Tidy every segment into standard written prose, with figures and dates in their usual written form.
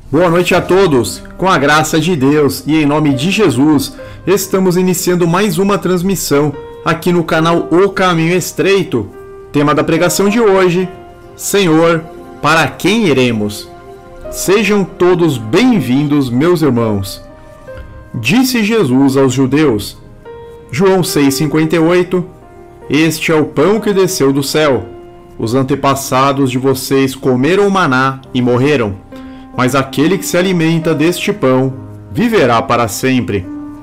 Boa noite a todos, com a graça de Deus e em nome de Jesus, estamos iniciando mais uma transmissão aqui no canal O Caminho Estreito. Tema da pregação de hoje: Senhor, para quem iremos? Sejam todos bem-vindos, meus irmãos. Disse Jesus aos judeus, João 6,58, Este é o pão que desceu do céu. Os antepassados de vocês comeram maná e morreram. Mas aquele que se alimenta deste pão viverá para sempre.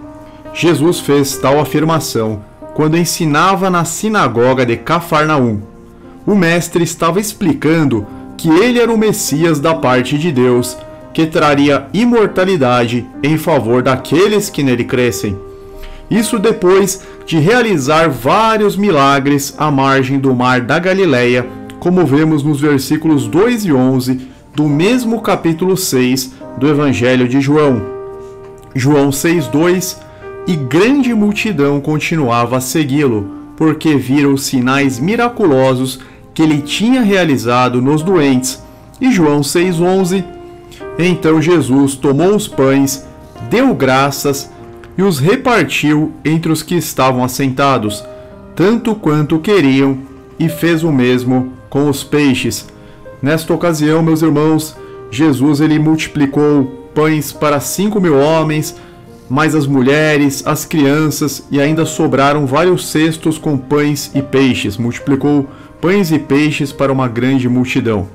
Jesus fez tal afirmação quando ensinava na sinagoga de Cafarnaum. O mestre estava explicando que ele era o Messias da parte de Deus, que traria imortalidade em favor daqueles que nele crescem. Isso depois de realizar vários milagres à margem do mar da Galileia, como vemos nos versículos 2 e 11 do mesmo capítulo 6 do Evangelho de João. João 6,2, e grande multidão continuava a segui-lo, porque viram os sinais miraculosos que ele tinha realizado nos doentes. E João 6,11, então Jesus tomou os pães, deu graças e os repartiu entre os que estavam assentados, tanto quanto queriam, e fez o mesmo com os peixes. Nesta ocasião, meus irmãos, Jesus ele multiplicou pães para 5.000 homens, mais as mulheres, as crianças, e ainda sobraram vários cestos com pães e peixes. Multiplicou pães e peixes para uma grande multidão.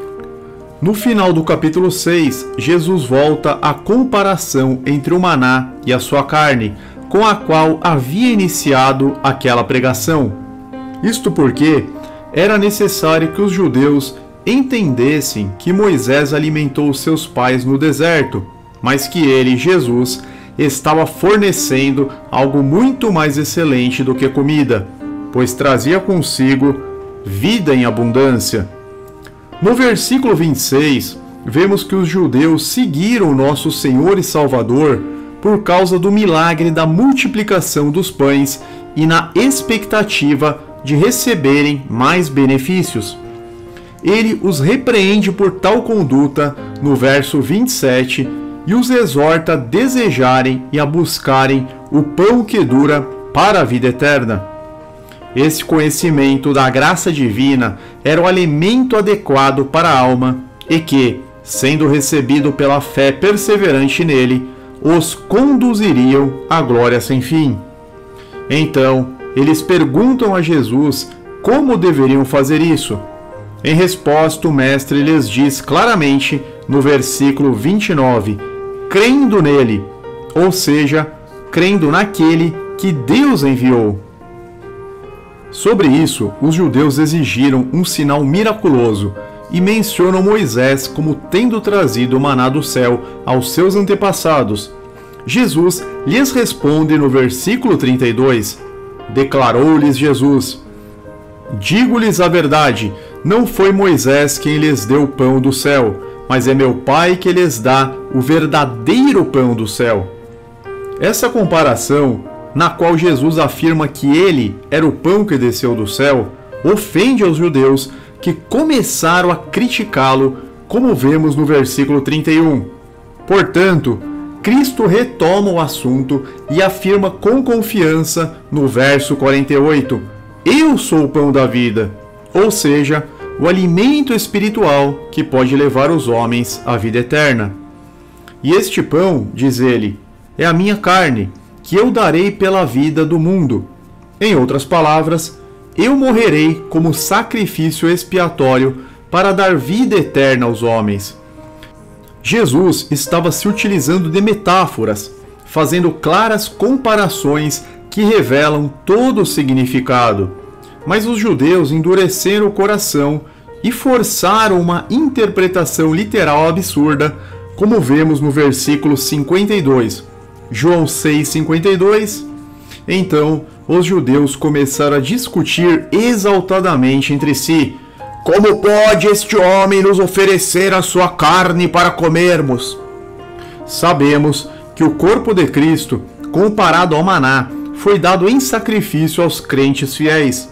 No final do capítulo 6, Jesus volta à comparação entre o maná e a sua carne, com a qual havia iniciado aquela pregação. Isto porque era necessário que os judeus entendessem que Moisés alimentou seus pais no deserto, mas que ele, Jesus, estava fornecendo algo muito mais excelente do que comida, pois trazia consigo vida em abundância. No versículo 26, vemos que os judeus seguiram nosso Senhor e Salvador por causa do milagre da multiplicação dos pães e na expectativa de receberem mais benefícios. Ele os repreende por tal conduta no verso 27 e os exorta a desejarem e a buscarem o pão que dura para a vida eterna. Esse conhecimento da graça divina era o alimento adequado para a alma e que, sendo recebido pela fé perseverante nele, os conduziriam à glória sem fim. Então, eles perguntam a Jesus como deveriam fazer isso. Em resposta, o mestre lhes diz claramente no versículo 29, crendo nele, ou seja, crendo naquele que Deus enviou. Sobre isso, os judeus exigiram um sinal miraculoso e mencionam Moisés como tendo trazido o maná do céu aos seus antepassados. Jesus lhes responde no versículo 32, declarou-lhes Jesus, digo-lhes a verdade, não foi Moisés quem lhes deu o pão do céu, mas é meu Pai que lhes dá o verdadeiro pão do céu. Essa comparação, na qual Jesus afirma que ele era o pão que desceu do céu, ofende aos judeus que começaram a criticá-lo, como vemos no versículo 31. Portanto, Cristo retoma o assunto e afirma com confiança no verso 48, eu sou o pão da vida, ou seja, o alimento espiritual que pode levar os homens à vida eterna. E este pão, diz ele, é a minha carne, que eu darei pela vida do mundo. Em outras palavras, eu morrerei como sacrifício expiatório para dar vida eterna aos homens. Jesus estava se utilizando de metáforas, fazendo claras comparações que revelam todo o significado. Mas os judeus endureceram o coração e forçaram uma interpretação literal absurda, como vemos no versículo 52. João 6,52. Então, os judeus começaram a discutir exaltadamente entre si. Como pode este homem nos oferecer a sua carne para comermos? Sabemos que o corpo de Cristo, comparado ao maná, foi dado em sacrifício aos crentes fiéis.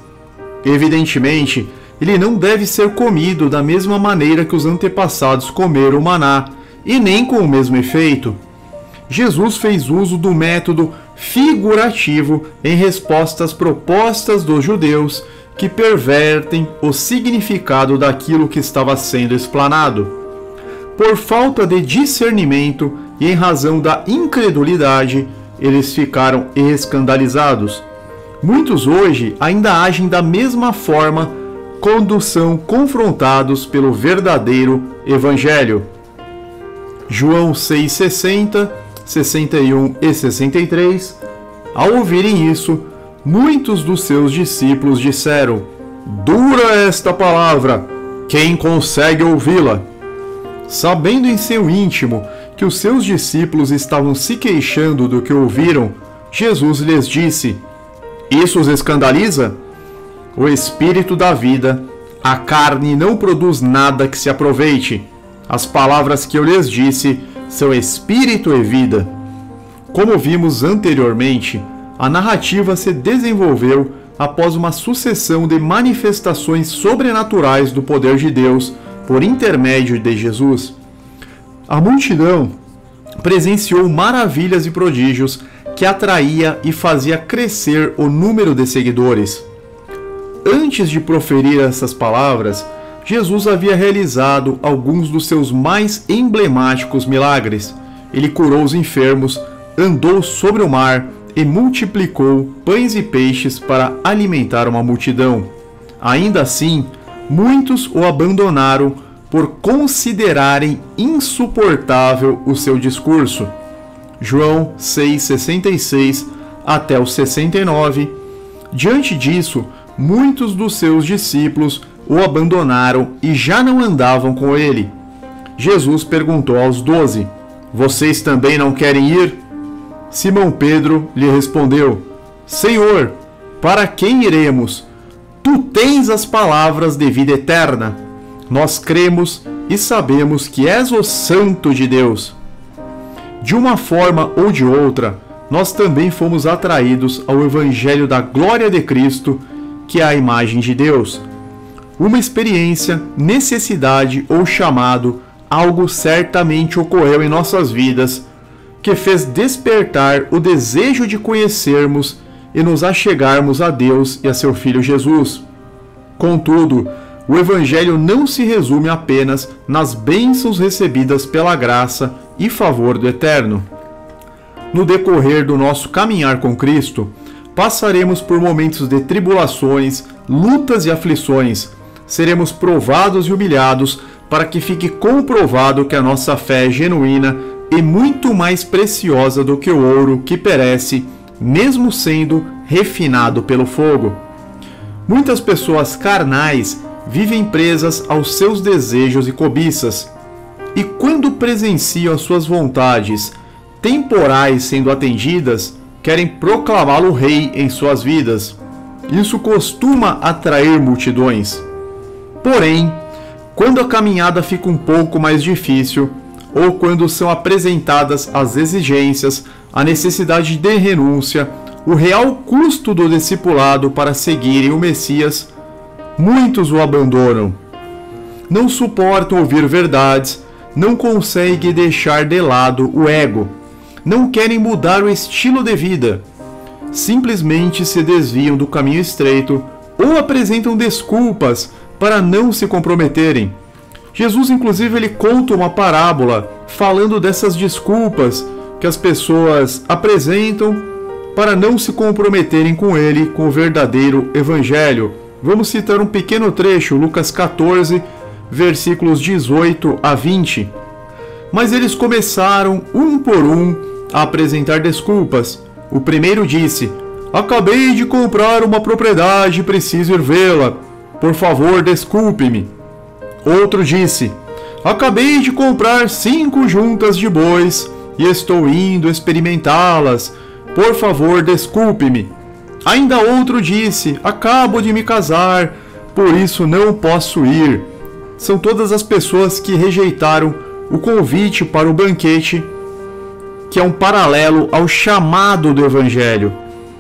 Evidentemente, ele não deve ser comido da mesma maneira que os antepassados comeram o maná, e nem com o mesmo efeito. Jesus fez uso do método figurativo em resposta às propostas dos judeus que pervertem o significado daquilo que estava sendo explanado. Por falta de discernimento e em razão da incredulidade, eles ficaram escandalizados. Muitos hoje ainda agem da mesma forma quando são confrontados pelo verdadeiro Evangelho. João 6,60, 61 e 63. Ao ouvirem isso, muitos dos seus discípulos disseram: "Dura esta palavra, quem consegue ouvi-la?" Sabendo em seu íntimo que os seus discípulos estavam se queixando do que ouviram, Jesus lhes disse: "Isso os escandaliza? O Espírito dá vida, a carne não produz nada que se aproveite. As palavras que eu lhes disse são espírito e vida." Como vimos anteriormente, a narrativa se desenvolveu após uma sucessão de manifestações sobrenaturais do poder de Deus por intermédio de Jesus. A multidão presenciou maravilhas e prodígios que atraía e fazia crescer o número de seguidores. Antes de proferir essas palavras, Jesus havia realizado alguns dos seus mais emblemáticos milagres. Ele curou os enfermos, andou sobre o mar e multiplicou pães e peixes para alimentar uma multidão. Ainda assim, muitos o abandonaram por considerarem insuportável o seu discurso. João 6,66 até o 69. Diante disso, muitos dos seus discípulos o abandonaram e já não andavam com ele. Jesus perguntou aos 12: "Vocês também não querem ir?" Simão Pedro lhe respondeu: "Senhor, para quem iremos? Tu tens as palavras de vida eterna. Nós cremos e sabemos que és o Santo de Deus." De uma forma ou de outra, nós também fomos atraídos ao Evangelho da glória de Cristo, que é a imagem de Deus. Uma experiência, necessidade ou chamado, algo certamente ocorreu em nossas vidas, que fez despertar o desejo de conhecermos e nos achegarmos a Deus e a seu Filho Jesus. Contudo, o Evangelho não se resume apenas nas bênçãos recebidas pela graça e favor do Eterno. No decorrer do nosso caminhar com Cristo, passaremos por momentos de tribulações, lutas e aflições. Seremos provados e humilhados para que fique comprovado que a nossa fé é genuína e muito mais preciosa do que o ouro que perece, mesmo sendo refinado pelo fogo. Muitas pessoas carnais vivem presas aos seus desejos e cobiças, e quando presenciam as suas vontades temporais sendo atendidas, querem proclamá-lo rei em suas vidas. Isso costuma atrair multidões. Porém, quando a caminhada fica um pouco mais difícil, ou quando são apresentadas as exigências, a necessidade de renúncia, o real custo do discipulado para seguirem o Messias, muitos o abandonam. Não suportam ouvir verdades, não conseguem deixar de lado o ego, não querem mudar o estilo de vida, simplesmente se desviam do caminho estreito ou apresentam desculpas para não se comprometerem. Jesus, inclusive, ele conta uma parábola falando dessas desculpas que as pessoas apresentam para não se comprometerem com ele, com o verdadeiro Evangelho. Vamos citar um pequeno trecho, Lucas 14, versículos 18 a 20. Mas eles começaram, um por um, a apresentar desculpas. O primeiro disse: "Acabei de comprar uma propriedade e preciso ir vê-la. Por favor, desculpe-me." Outro disse: "Acabei de comprar 5 juntas de bois e estou indo experimentá-las. Por favor, desculpe-me." Ainda outro disse: "Acabo de me casar, por isso não posso ir." São todas as pessoas que rejeitaram o convite para o banquete, que é um paralelo ao chamado do Evangelho.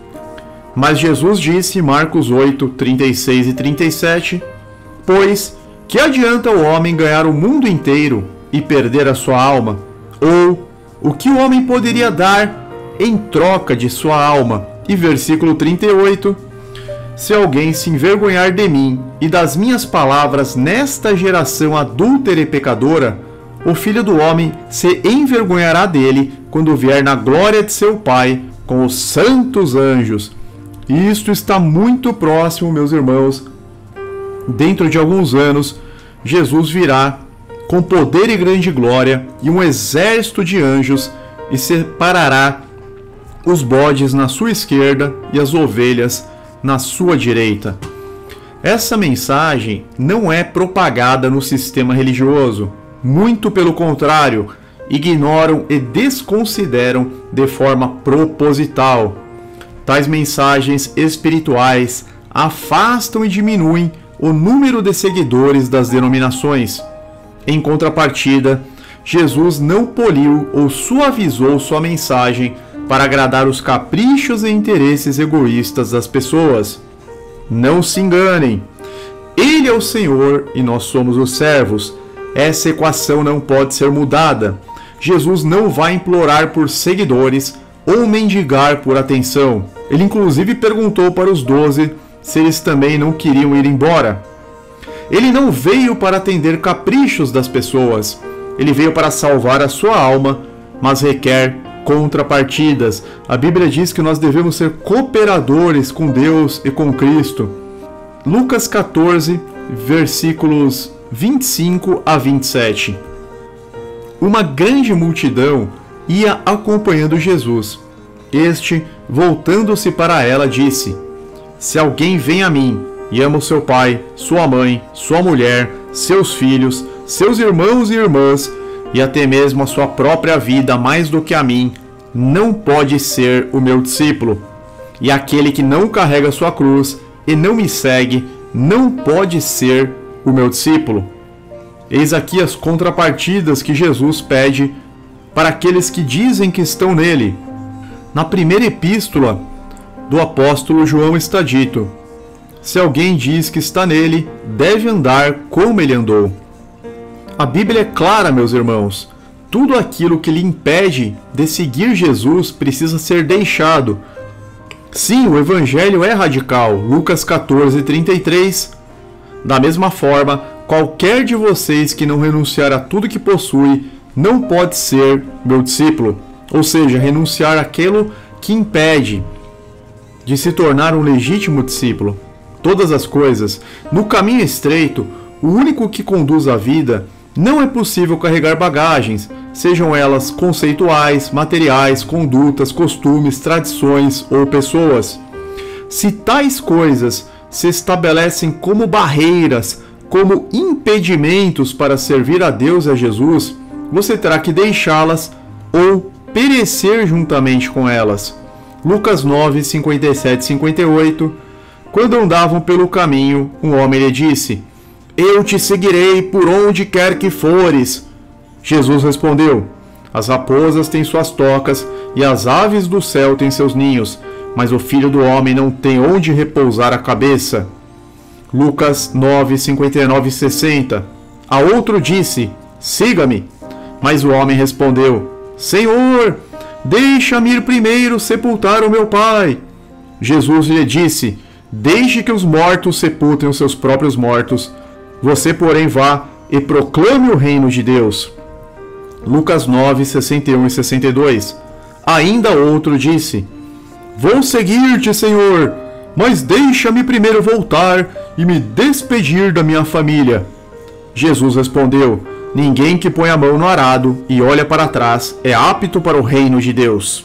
Mas Jesus disse em Marcos 8, 36 e 37: "Pois que adianta o homem ganhar o mundo inteiro e perder a sua alma? Ou o que o homem poderia dar em troca de sua alma? E versículo 38: se alguém se envergonhar de mim e das minhas palavras nesta geração adúltera e pecadora, o Filho do Homem se envergonhará dele quando vier na glória de seu Pai com os santos anjos. Isto está muito próximo, meus irmãos. Dentro de alguns anos, Jesus virá com poder e grande glória e um exército de anjos e separará os bodes na sua esquerda e as ovelhas na sua direita. Essa mensagem não é propagada no sistema religioso. Muito pelo contrário, ignoram e desconsideram de forma proposital. Tais mensagens espirituais afastam e diminuem o número de seguidores das denominações. Em contrapartida, Jesus não poliu ou suavizou sua mensagem para agradar os caprichos e interesses egoístas das pessoas. Não se enganem. Ele é o Senhor e nós somos os servos. Essa equação não pode ser mudada. Jesus não vai implorar por seguidores ou mendigar por atenção. Ele inclusive perguntou para os 12 se eles também não queriam ir embora. Ele não veio para atender caprichos das pessoas. Ele veio para salvar a sua alma, mas requer contrapartidas. A Bíblia diz que nós devemos ser cooperadores com Deus e com Cristo. Lucas 14, versículos 25 a 27. Uma grande multidão ia acompanhando Jesus. Este, voltando-se para ela, disse: se alguém vem a mim e ama o seu pai, sua mãe, sua mulher, seus filhos, seus irmãos e irmãs, e até mesmo a sua própria vida mais do que a mim, não pode ser o meu discípulo. E aquele que não carrega sua cruz e não me segue, não pode ser o meu discípulo. Eis aqui as contrapartidas que Jesus pede para aqueles que dizem que estão nele. Na primeira epístola do apóstolo João está dito: se alguém diz que está nele, deve andar como ele andou. A Bíblia é clara, meus irmãos. Tudo aquilo que lhe impede de seguir Jesus precisa ser deixado. Sim, o Evangelho é radical. Lucas 14, 33. Da mesma forma, qualquer de vocês que não renunciar a tudo que possui, não pode ser meu discípulo. Ou seja, renunciar àquilo que impede de se tornar um legítimo discípulo. Todas as coisas. No caminho estreito, o único que conduz à vida, não é possível carregar bagagens, sejam elas conceituais, materiais, condutas, costumes, tradições ou pessoas. Se tais coisas se estabelecem como barreiras, como impedimentos para servir a Deus e a Jesus, você terá que deixá-las ou perecer juntamente com elas. Lucas 9, 57 e 58. Quando andavam pelo caminho, um homem lhe disse: eu te seguirei por onde quer que fores. Jesus respondeu: as raposas têm suas tocas e as aves do céu têm seus ninhos, mas o Filho do Homem não tem onde repousar a cabeça. Lucas 9, 59 e 60. A outro disse: siga-me. Mas o homem respondeu: Senhor, deixa-me ir primeiro sepultar o meu pai. Jesus lhe disse: deixe que os mortos sepultem os seus próprios mortos. Você, porém, vá e proclame o reino de Deus. Lucas 9, 61 e 62. Ainda outro disse: vou seguir-te, Senhor, mas deixa-me primeiro voltar e me despedir da minha família. Jesus respondeu: ninguém que põe a mão no arado e olha para trás é apto para o reino de Deus.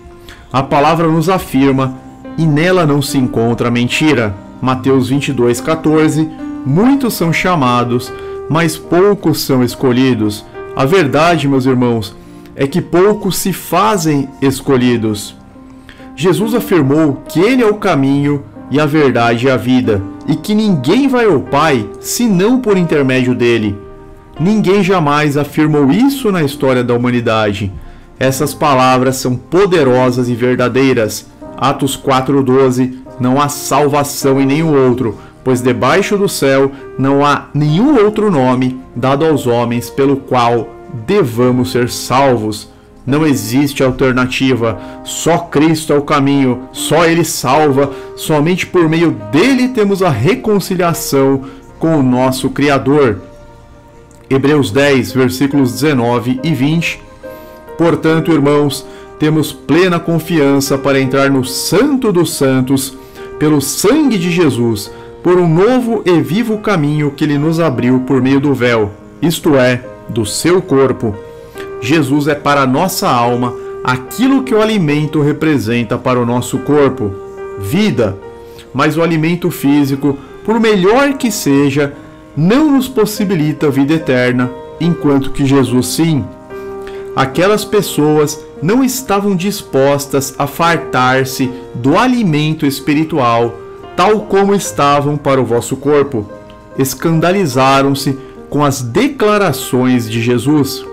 A palavra nos afirma, e nela não se encontra mentira. Mateus 22, 14. Muitos são chamados, mas poucos são escolhidos. A verdade, meus irmãos, é que poucos se fazem escolhidos. Jesus afirmou que Ele é o caminho e a verdade e a vida, e que ninguém vai ao Pai senão por intermédio dele. Ninguém jamais afirmou isso na história da humanidade. Essas palavras são poderosas e verdadeiras. Atos 4:12. Não há salvação em nenhum outro, pois debaixo do céu não há nenhum outro nome dado aos homens pelo qual devamos ser salvos. Não existe alternativa, só Cristo é o caminho, só Ele salva, somente por meio dele temos a reconciliação com o nosso Criador. Hebreus 10, versículos 19 e 20. Portanto, irmãos, temos plena confiança para entrar no Santo dos Santos, pelo sangue de Jesus, por um novo e vivo caminho que Ele nos abriu por meio do véu, isto é, do seu corpo. Jesus é para a nossa alma aquilo que o alimento representa para o nosso corpo, vida. Mas o alimento físico, por melhor que seja, não nos possibilita vida eterna, enquanto que Jesus sim. Aquelas pessoas não estavam dispostas a fartar-se do alimento espiritual, tal como estavam para o vosso corpo. Escandalizaram-se com as declarações de Jesus.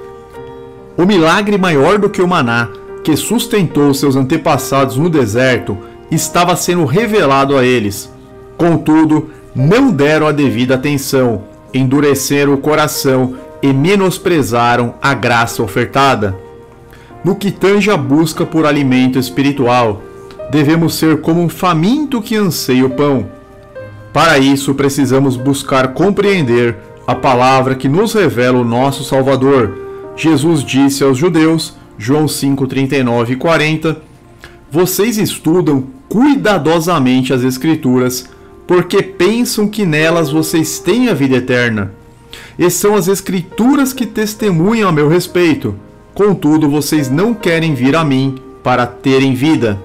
O milagre maior do que o maná, que sustentou seus antepassados no deserto, estava sendo revelado a eles. Contudo, não deram a devida atenção, endureceram o coração e menosprezaram a graça ofertada. No que tange a busca por alimento espiritual, devemos ser como um faminto que anseia o pão. Para isso, precisamos buscar compreender a palavra que nos revela o nosso Salvador. Jesus disse aos judeus, João 5, 39 e 40, vocês estudam cuidadosamente as Escrituras, porque pensam que nelas vocês têm a vida eterna. E são as Escrituras que testemunham a meu respeito. Contudo, vocês não querem vir a mim para terem vida.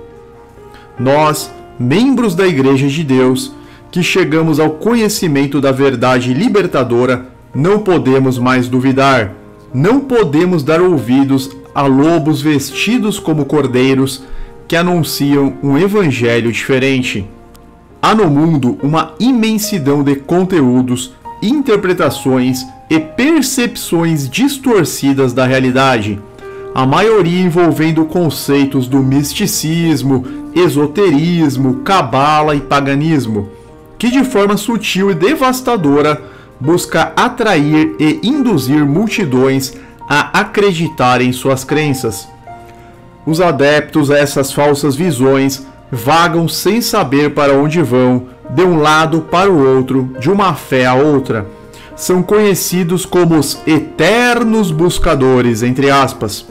Nós, membros da Igreja de Deus, que chegamos ao conhecimento da verdade libertadora, não podemos mais duvidar. Não podemos dar ouvidos a lobos vestidos como cordeiros que anunciam um evangelho diferente. Há no mundo uma imensidão de conteúdos, interpretações e percepções distorcidas da realidade, a maioria envolvendo conceitos do misticismo, esoterismo, cabala e paganismo, que de forma sutil e devastadora busca atrair e induzir multidões a acreditar em suas crenças. Os adeptos a essas falsas visões vagam sem saber para onde vão, de um lado para o outro, de uma fé a outra. São conhecidos como os eternos buscadores, entre aspas.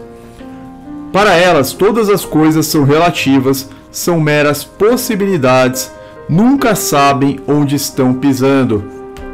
Para elas, todas as coisas são relativas, são meras possibilidades, nunca sabem onde estão pisando.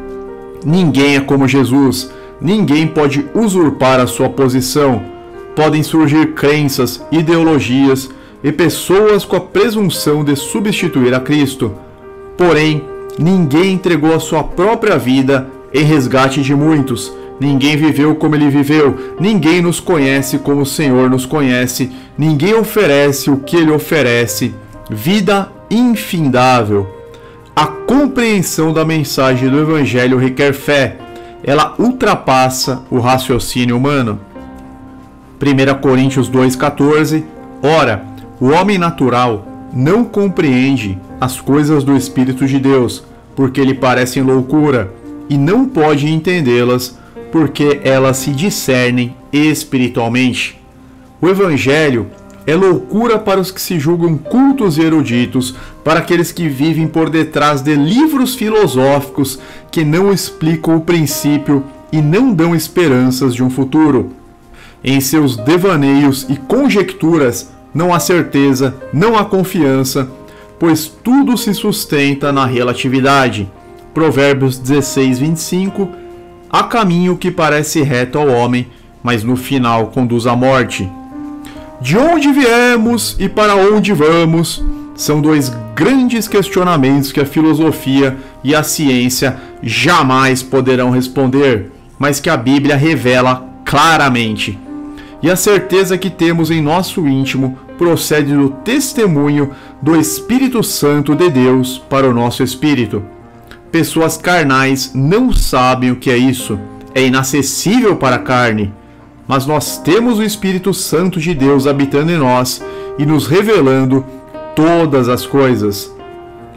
Ninguém é como Jesus, ninguém pode usurpar a sua posição. Podem surgir crenças, ideologias e pessoas com a presunção de substituir a Cristo. Porém, ninguém entregou a sua própria vida em resgate de muitos. Ninguém viveu como ele viveu, ninguém nos conhece como o Senhor nos conhece, ninguém oferece o que ele oferece. Vida infindável. A compreensão da mensagem do Evangelho requer fé. Ela ultrapassa o raciocínio humano. 1 Coríntios 2,14. Ora, o homem natural não compreende as coisas do Espírito de Deus, porque lhe parecem loucura, e não pode entendê-las, porque elas se discernem espiritualmente. O Evangelho é loucura para os que se julgam cultos e eruditos, para aqueles que vivem por detrás de livros filosóficos que não explicam o princípio e não dão esperanças de um futuro. Em seus devaneios e conjecturas não há certeza, não há confiança, pois tudo se sustenta na relatividade. Provérbios 16, 25. Há caminho que parece reto ao homem, mas no final conduz à morte. De onde viemos e para onde vamos? São dois grandes questionamentos que a filosofia e a ciência jamais poderão responder, mas que a Bíblia revela claramente. E a certeza que temos em nosso íntimo procede do testemunho do Espírito Santo de Deus para o nosso espírito. Pessoas carnais não sabem o que é isso, é inacessível para a carne. Mas nós temos o Espírito Santo de Deus habitando em nós e nos revelando todas as coisas.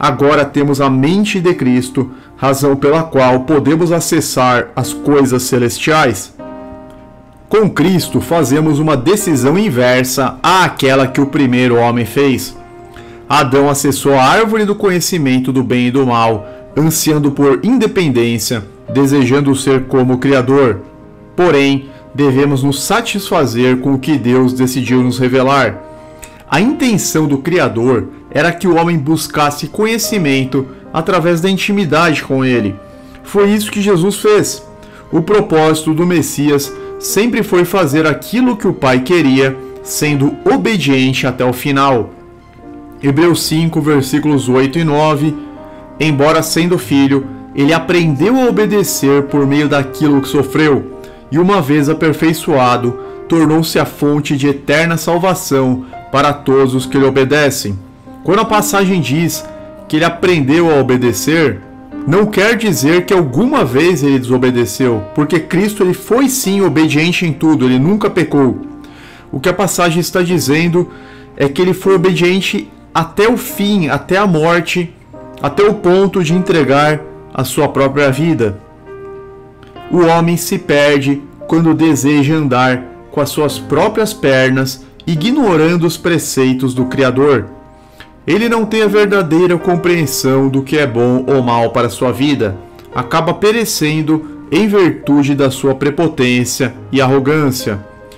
agora temos a mente de Cristo, razão pela qual podemos acessar as coisas celestiais. Com Cristo fazemos uma decisão inversa àquela que o primeiro homem fez. Adão acessou a árvore do conhecimento do bem e do mal, ansiando por independência, desejando ser como o Criador. Porém, devemos nos satisfazer com o que Deus decidiu nos revelar. A intenção do Criador era que o homem buscasse conhecimento através da intimidade com Ele. Foi isso que Jesus fez. O propósito do Messias sempre foi fazer aquilo que o Pai queria, sendo obediente até o final. Hebreus 5, versículos 8 e 9. Embora sendo filho, ele aprendeu a obedecer por meio daquilo que sofreu, e uma vez aperfeiçoado, tornou-se a fonte de eterna salvação para todos os que lhe obedecem. Quando a passagem diz que ele aprendeu a obedecer, não quer dizer que alguma vez ele desobedeceu, porque Cristo ele foi sim obediente em tudo, ele nunca pecou. O que a passagem está dizendo é que ele foi obediente até o fim, até a morte, até o ponto de entregar a sua própria vida. O homem se perde quando deseja andar com as suas próprias pernas, ignorando os preceitos do Criador. Ele não tem a verdadeira compreensão do que é bom ou mal para a sua vida, acaba perecendo em virtude da sua prepotência e arrogância.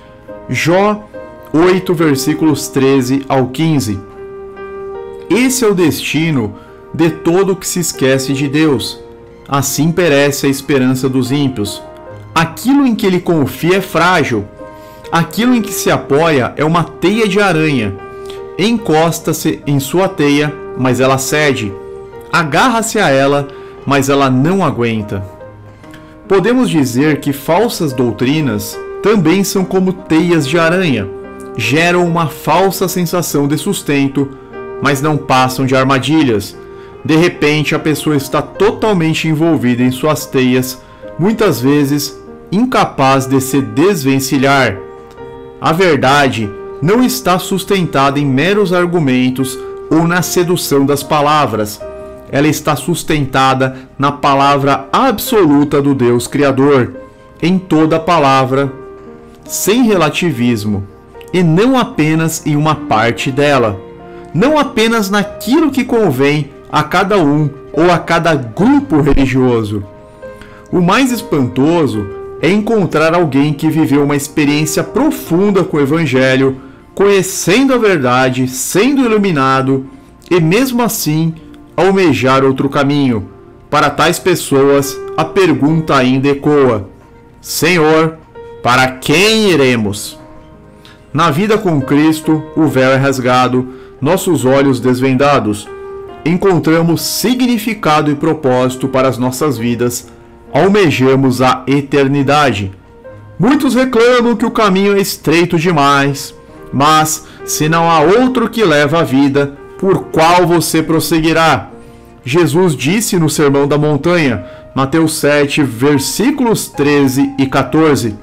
Jó 8, versículos 13 ao 15. Esse é o destino de todo que se esquece de Deus. Assim perece a esperança dos ímpios. Aquilo em que ele confia é frágil. Aquilo em que se apoia é uma teia de aranha. Encosta-se em sua teia, mas ela cede. Agarra-se a ela, mas ela não aguenta. Podemos dizer que falsas doutrinas também são como teias de aranha. Geram uma falsa sensação de sustento, mas não passam de armadilhas. De repente, a pessoa está totalmente envolvida em suas teias, muitas vezes incapaz de se desvencilhar. A verdade não está sustentada em meros argumentos ou na sedução das palavras. Ela está sustentada na palavra absoluta do Deus Criador, em toda a palavra, sem relativismo, e não apenas em uma parte dela, não apenas naquilo que convém a cada um ou a cada grupo religioso. O mais espantoso é encontrar alguém que viveu uma experiência profunda com o Evangelho, conhecendo a verdade, sendo iluminado, e mesmo assim almejar outro caminho. Para tais pessoas, a pergunta ainda ecoa: Senhor, para quem iremos? Na vida com Cristo, o véu é rasgado, nossos olhos desvendados. Encontramos significado e propósito para as nossas vidas, almejamos a eternidade. Muitos reclamam que o caminho é estreito demais, mas se não há outro que leva a vida, por qual você prosseguirá? Jesus disse no Sermão da Montanha, Mateus 7, versículos 13 e 14.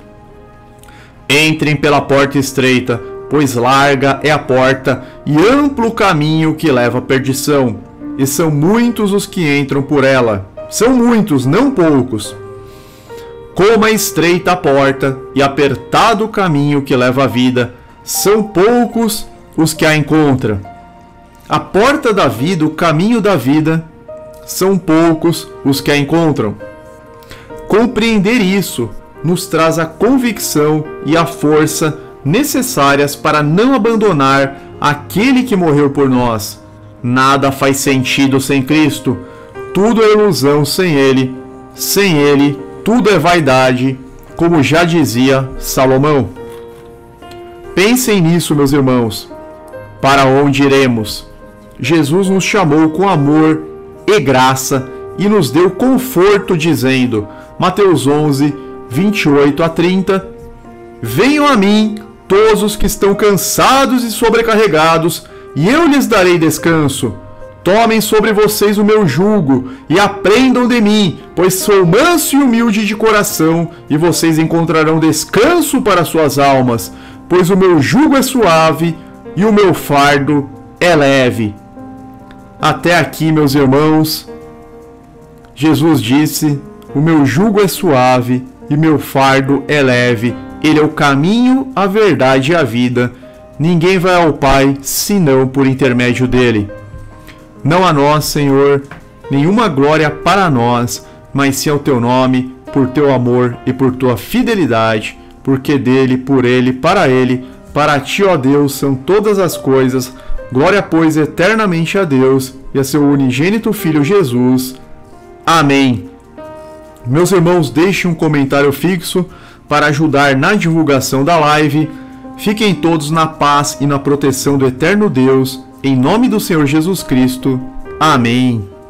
Entrem pela porta estreita, pois larga é a porta e amplo o caminho que leva à perdição, e são muitos os que entram por ela. São muitos, não poucos. Como é estreita a porta e apertado o caminho que leva à vida, são poucos os que a encontram. A porta da vida, o caminho da vida, são poucos os que a encontram. Compreender isso nos traz a convicção e a força necessárias para não abandonar aquele que morreu por nós. Nada faz sentido sem Cristo. Tudo é ilusão sem Ele. Sem Ele, tudo é vaidade, como já dizia Salomão. Pensem nisso, meus irmãos. Para onde iremos? Jesus nos chamou com amor e graça e nos deu conforto, dizendo, Mateus 11, 28 a 30, Venham a mim todos os que estão cansados e sobrecarregados, e eu lhes darei descanso. Tomem sobre vocês o meu jugo e aprendam de mim, pois sou manso e humilde de coração, e vocês encontrarão descanso para suas almas, pois o meu jugo é suave e o meu fardo é leve. Até aqui, meus irmãos, Jesus disse: o meu jugo é suave e meu fardo é leve. Ele é o caminho, a verdade e a vida. Ninguém vai ao Pai senão por intermédio dele. Não a nós, Senhor, nenhuma glória para nós, mas sim ao teu nome, por teu amor e por tua fidelidade, porque dele, por ele, para ti, ó Deus, são todas as coisas. Glória, pois, eternamente a Deus e a seu unigênito Filho Jesus. Amém. Meus irmãos, deixem um comentário fixo para ajudar na divulgação da live. Fiquem todos na paz e na proteção do eterno Deus, em nome do Senhor Jesus Cristo. Amém.